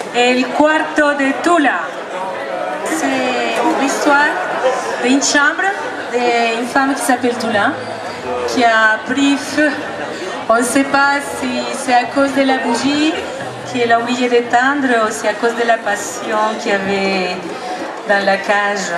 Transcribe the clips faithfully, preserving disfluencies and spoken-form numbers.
El cuarto de Tula. C'est l'histoire d'une chambre d'une femme qui s'appelle Tula, qui a pris feu. On ne sait pas si c'est à cause de la bougie qu'elle a oublié d'éteindre ou c'est à cause de la passion qu'il y avait dans la cage.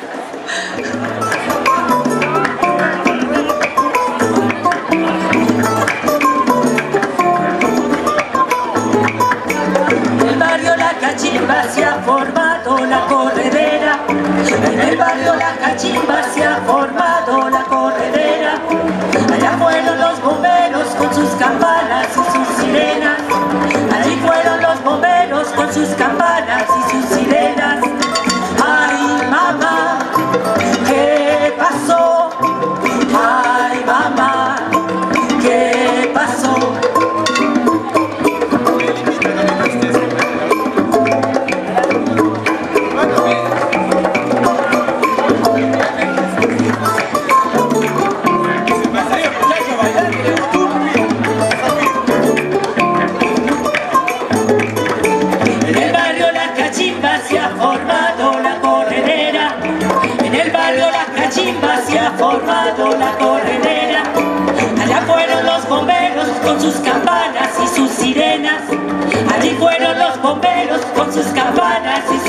Se ha formado la corredera, en el barrio La Cachimba se ha formado la corredera. Allá fueron los bomberos con sus campanas y sus sirenas. Allí fueron los bomberos con sus campanas y sus sirenas. Ay, mamá, ¿qué pasó? Ay, mamá, ¿qué pasó? Se ha formado la corredera. Allá fueron los bomberos con sus campanas y sus sirenas. Allí fueron los bomberos con sus campanas y sus